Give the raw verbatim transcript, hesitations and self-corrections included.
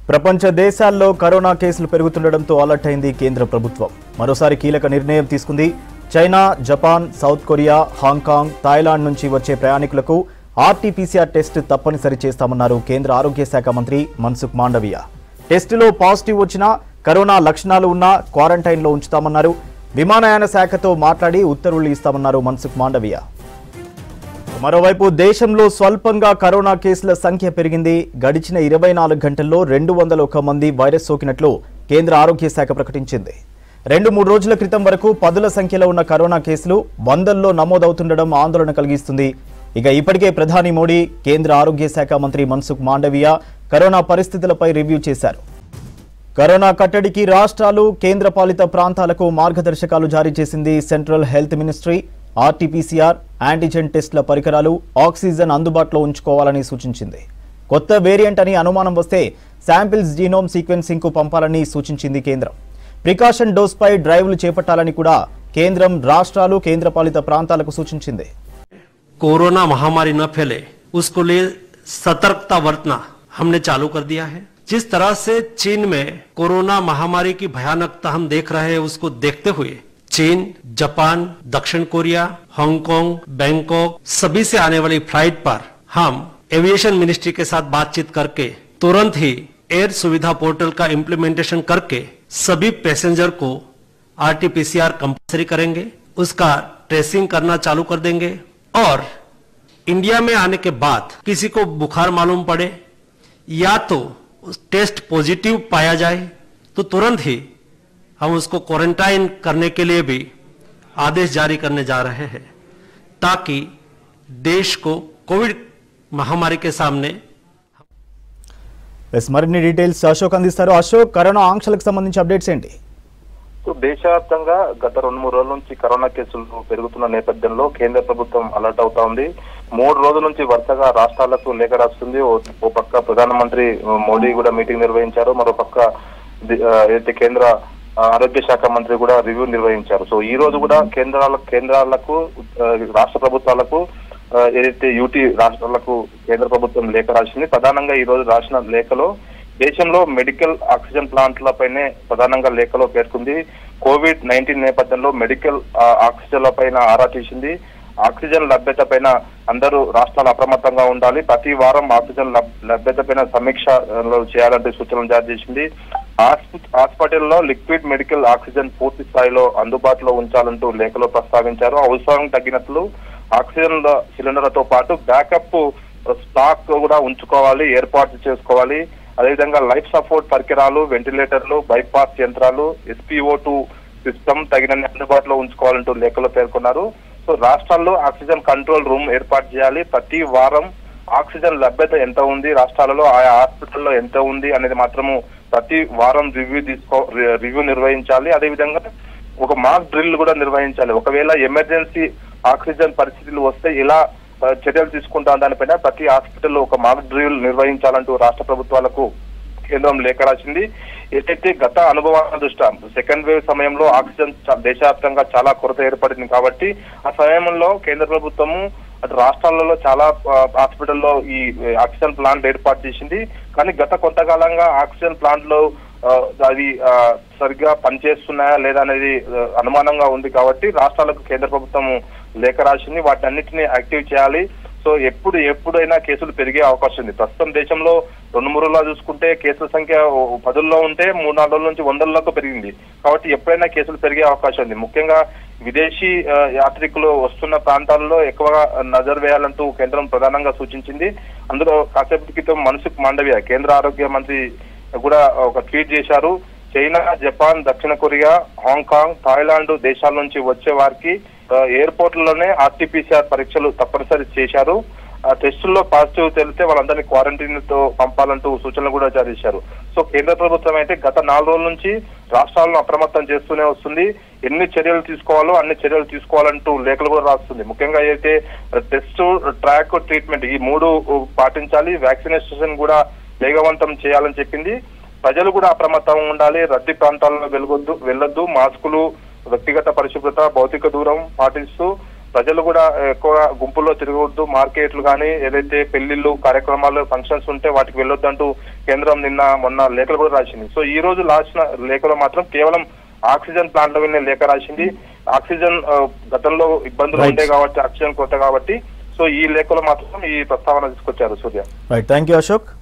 ప్రపంచ దేశాల్లో కరోనా కేసులు పెరుగుతుండడంతో అలర్ట్ అయింది కేంద్ర ప్రభుత్వం. మరోసారి కీలక నిర్ణయం తీసుకుంది. China, Japan, South Korea, Hong Kong, Thailand నుంచి వచ్చే ప్రయాణికులకు ఆర్టీపీసీఆర్ టెస్ట్ తప్పనిసరి చేస్తామన్నారు కేంద్ర ఆరోగ్య శాఖ మంత్రి మన్సుఖ్ మాండవియా. టెస్టులో పాజిటివ్ వచ్చినా కరోనా లక్షణాలు ఉన్నా క్వారంటైన్లో ఉంచుతామన్నారు. విమానయాన శాఖతో మాట్లాడి ఉత్తర్వులు ఇస్తామన్నారు మన్సుఖ్ మాండవియా. మరోవైపు దేశంలో స్వల్పంగా కరోనా కేసుల సంఖ్య పెరిగింది. గడిచిన ఇరవై నాలుగు గంటల్లో రెండు వందల ఒక మంది వైరస్ సోకినట్లు కేంద్ర ఆరోగ్య శాఖ ప్రకటించింది. రెండు మూడు రోజుల క్రితం వరకు పదుల సంఖ్యలో ఉన్న కరోనా కేసులు వందల్లో నమోదవుతుండడం ఆందోళన కలిగిస్తుంది. ఇక ఇప్పటికే ప్రధాని మోడీ, కేంద్ర ఆరోగ్య శాఖ మంత్రి మన్సుఖ్ మాండవియా కరోనా పరిస్థితులపై రివ్యూ చేశారు. కరోనా కట్టడికి రాష్ట్రాలు, కేంద్రపాలిత ప్రాంతాలకు మార్గదర్శకాలు జారీ చేసింది central health ministry. RTPCR, antigen టెస్టుల పరికరాలు, ఆక్సిజన్ అందుబాటులో ఉంచుకోవాలని సూచించింది. కొత్త వేరియంట్ అని అనుమానం వస్తే శాంపిల్స్ జీనోమ్ సీక్వెన్సింగ్ కు పంపాలని సూచించింది కేంద్రం. ప్రికాషన్ డోస్ పై డ్రైవ్లు చేపట్టాలని కూడా కేంద్రం రాష్ట్రాలు, కేంద్రపాలిత ప్రాంతాలకు సూచించింది. कोरोना महामारी न फैले उसको लिए सतर्कता बरतना हमने चालू कर दिया है। जिस तरह से चीन में कोरोना महामारी की भयानकता हम देख रहे हैं, उसको देखते हुए चीन, जापान, दक्षिण कोरिया, हांगकांग, बैंकॉक सभी से आने वाली फ्लाइट पर हम एविएशन मिनिस्ट्री के साथ बातचीत करके तुरंत ही एयर सुविधा पोर्टल का इम्प्लीमेंटेशन करके सभी पैसेंजर को आरटीपीसीआर कंपलसरी करेंगे, उसका ट्रेसिंग करना चालू कर देंगे और इंडिया में आने के बाद किसी को बुखार मालूम पड़े या तो टेस्ट पॉजिटिव पाया जाए तो तुरंत ही हम उसको क्वारंटाइन करने के लिए भी आदेश जारी करने जा रहे हैं, ताकि देश को कोविड महामारी के सामने మరిన్ని డీటెయిల్స్ అశోక్ అందిస్తారు. అశోక్, కరోనా ఆంక్షలకు సంబంధించి అప్డేట్స్ ఏంటి? దేశవ్యాప్తంగా గత రెండు మూడు రోజుల నుంచి కరోనా కేసులు పెరుగుతున్న నేపథ్యంలో కేంద్ర ప్రభుత్వం అలర్ట్ అవుతా ఉంది. మూడు రోజుల నుంచి వరుసగా రాష్ట్రాలకు లేఖ రాస్తుంది. ఓ పక్క ప్రధానమంత్రి మోడీ కూడా మీటింగ్ నిర్వహించారు, మరో పక్క అయితే కేంద్ర ఆరోగ్య శాఖ మంత్రి కూడా రివ్యూ నిర్వహించారు. సో ఈ రోజు కూడా కేంద్రాల కేంద్రాలకు రాష్ట్ర ప్రభుత్వాలకు ఏదైతే యూటీ రాష్ట్రాలకు కేంద్ర ప్రభుత్వం లేఖ రాసింది. ప్రధానంగా ఈ రోజు రాసిన లేఖలో దేశంలో మెడికల్ ఆక్సిజన్ ప్లాంట్లపైనే ప్రధానంగా లేఖలో పేర్కొంది. కోవిడ్ నైన్టీన్ నేపథ్యంలో మెడికల్ ఆక్సిజన్ల పైన ఆరా తీసింది. ఆక్సిజన్ లభ్యత పైన అందరూ రాష్ట్రాలు అప్రమత్తంగా ఉండాలి. ప్రతి వారం ఆక్సిజన్ లభ్యత పైన సమీక్ష చేయాలంటే సూచనలు జారీ చేసింది. హాస్పిటల్లో లిక్విడ్ మెడికల్ ఆక్సిజన్ పూర్తి స్థాయిలో అందుబాటులో ఉంచాలంటూ లేఖలో ప్రస్తావించారు. అవసరం తగ్గినట్లు ఆక్సిజన్ సిలిండర్లతో పాటు బ్యాకప్ స్టాక్ కూడా ఉంచుకోవాలి, ఏర్పాటు చేసుకోవాలి. అదేవిధంగా లైఫ్ సపోర్ట్ పరికరాలు, వెంటిలేటర్లు, బైపాస్ యంత్రాలు, ఎస్పీఓ టూ సిస్టమ్ తగినన్ని అందుబాటులో ఉంచుకోవాలంటూ లేఖలో పేర్కొన్నారు. సో రాష్ట్రాల్లో ఆక్సిజన్ కంట్రోల్ రూమ్ ఏర్పాటు చేయాలి. ప్రతి వారం ఆక్సిజన్ లభ్యత ఎంత ఉంది, రాష్ట్రాలలో ఆయా హాస్పిటల్లో ఎంత ఉంది అనేది మాత్రము ప్రతి వారం రివ్యూ తీసుకో రివ్యూ నిర్వహించాలి. అదేవిధంగా ఒక మాక్ డ్రిల్ కూడా నిర్వహించాలి. ఒకవేళ ఎమర్జెన్సీ ఆక్సిజన్ పరిస్థితులు వస్తే ఇలా చర్యలు తీసుకుంటాం దానిపైన ప్రతి హాస్పిటల్లో ఒక మాక్ డ్రిల్ నిర్వహించాలంటూ రాష్ట్ర ప్రభుత్వాలకు కేంద్రం లేఖ రాసింది. ఏదైతే గత అనుభవాల దృష్ట్యా సెకండ్ వేవ్ సమయంలో ఆక్సిజన్ దేశవ్యాప్తంగా చాలా కొరత ఏర్పడింది కాబట్టి ఆ సమయంలో కేంద్ర ప్రభుత్వము అటు రాష్ట్రాలలో చాలా హాస్పిటల్లో ఈ ఆక్సిజన్ ప్లాంట్ ఏర్పాటు చేసింది. కానీ గత కొంతకాలంగా ఆక్సిజన్ ప్లాంట్ లో అది సరిగ్గా పనిచేస్తున్నాయా లేదా అనేది అనుమానంగా ఉంది కాబట్టి రాష్ట్రాలకు కేంద్ర ప్రభుత్వం లేఖ రాసింది. వాటి అన్నిటినీ యాక్టివ్ చేయాలి. సో ఎప్పుడు ఎప్పుడైనా కేసులు పెరిగే అవకాశం ఉంది. ప్రస్తుతం దేశంలో రెండు మూడు రోజుల్లో చూసుకుంటే కేసుల సంఖ్య పదుల్లో ఉంటే మూడు నాలుగు రోజుల నుంచి వందలకు పెరిగింది. కాబట్టి ఎప్పుడైనా కేసులు పెరిగే అవకాశం ఉంది. ముఖ్యంగా విదేశీ యాత్రికులు వస్తున్న ప్రాంతాల్లో ఎక్కువగా నజర్ వేయాలంటూ కేంద్రం ప్రధానంగా సూచించింది. అందులో కాసేపటి క్రితం మన్సుఖ్ మాండవియా కేంద్ర ఆరోగ్య మంత్రి కూడా ఒక ట్వీట్ చేశారు. చైనా, జపాన్, దక్షిణ కొరియా, హాంకాంగ్, థాయిలాండ్ దేశాల నుంచి వచ్చే వారికి ఎయిర్పోర్ట్లలోనే ఆర్టీపీసీఆర్ పరీక్షలు తప్పనిసరి చేశారు. ఆ టెస్టుల్లో పాజిటివ్ తెలిస్తే వాళ్ళందరినీ క్వారంటైన్ తో పంపాలంటూ సూచనలు కూడా జారీ చేశారు. సో కేంద్ర ప్రభుత్వం అయితే గత నాలుగు రోజుల నుంచి రాష్ట్రాలను అప్రమత్తం చేస్తూనే వస్తుంది. ఎన్ని చర్యలు తీసుకోవాలో అన్ని చర్యలు తీసుకోవాలంటూ లేఖలు కూడా రాస్తుంది. ముఖ్యంగా అయితే టెస్ట్, ట్రాక్, ట్రీట్మెంట్ ఈ మూడు పాటించాలి. వ్యాక్సినేషన్ కూడా వేగవంతం చేయాలని చెప్పింది. ప్రజలు కూడా అప్రమత్తంగా ఉండాలి. రద్దీ ప్రాంతాల్లో వెళ్లొద్దు వెళ్లొద్దు మాస్కులు, వ్యక్తిగత పరిశుభ్రత, భౌతిక దూరం పాటిస్తూ ప్రజలు కూడా ఎక్కువ గుంపుల్లో తిరగవద్దు, మార్కెట్లు కానీ ఏదైతే పెళ్లిళ్ళు కార్యక్రమాలు ఫంక్షన్స్ ఉంటే వాటికి వెళ్ళొద్దంటూ కేంద్రం నిన్న మొన్న లేఖలు కూడా రాసింది. సో ఈ రోజు రాసిన లేఖలో మాత్రం కేవలం ఆక్సిజన్ ప్లాంట్ల మీద లేఖ రాసింది. ఆక్సిజన్ గతంలో ఇబ్బందులు ఉంటాయి కాబట్టి, ఆక్సిజన్ కొత్త కాబట్టి, సో ఈ లేఖలో మాత్రం ఈ ప్రస్తావన తీసుకొచ్చారు. Surya, right, thank you Ashok.